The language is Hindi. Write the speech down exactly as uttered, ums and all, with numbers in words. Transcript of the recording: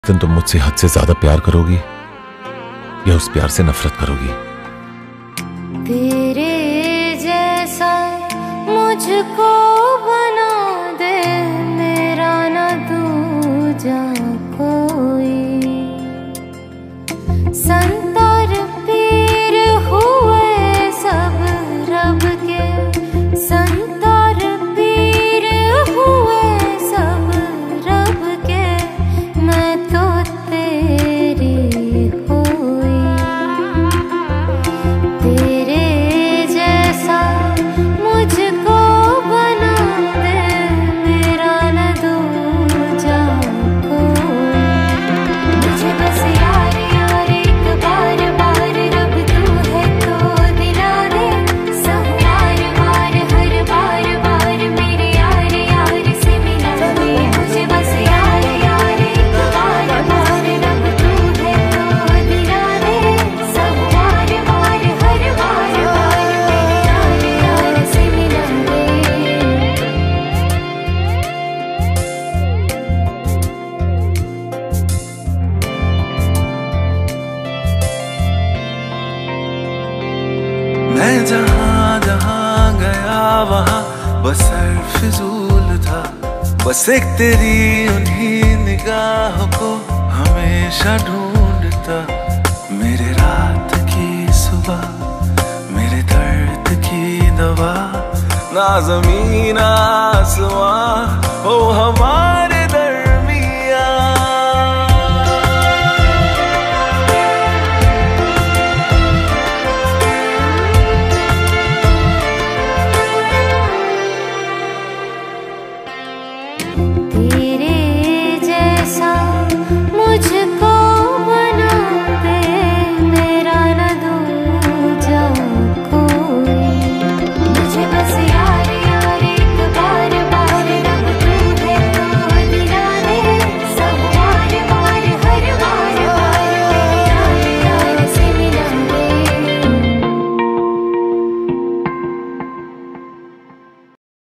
दिन तुम मुझसे हद से ज्यादा प्यार करोगी या उस प्यार से नफरत करोगी? तेरे जैसा मुझको बना दे, मेरा न दूजा कोई। संतर पीर हुए सब रब के, संतर पीर हुए सब रब के, मैं तो तेरी हुई। तेरे जैसा मुझको बना दे, मेरा न दूजा कोई। मुझे बस यार यार एक बार बार रब तू है तो दिला दे, सहार बार हर बार बार मेरे यार यार से मिला दे। मुझे बस यार यार एक बार बार रब तू है तो दिला दे, सहार बार हर बार बार मेरे यार यार से मिला दे। मैं जहाँ जहाँ गया वहाँ बस सर फिजूल था, बस एक तेरी उन्हीं निगाहों को हमेशा ढूंढता। मेरे रात की सुबह, मेरे दर्द की दवा, ना ज़मीन आसमां हो हमारे